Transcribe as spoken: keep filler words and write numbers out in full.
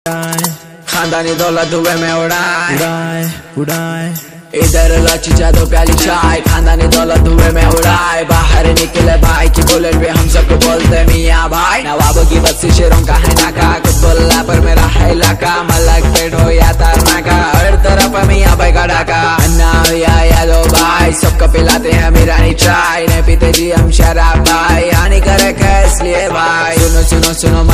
खानदानी दौलत धुएं में उड़ाए उड़ाए उड़ाए इधर लाची जादो प्याली चाय, खानदानी दौलत धुएं में उड़ाए। बाहर निकले भाई की बुलेट पे हम सबको बोलते मियाँ भाई। नवाबों की बस्ती शेरों का है नाका, कुतुल्ला पर मेरा है इलाका। मलक पेट हो या तारनाका, हर तरफ मियाँ भाई का डाका। अन्ना या यादो भाई सबको पिलाते हैं मीरानी चाय। नहीं पीते जी हम शराब भाई, हानिकारक है इसलिए भाई। सुनो सुनो सुनो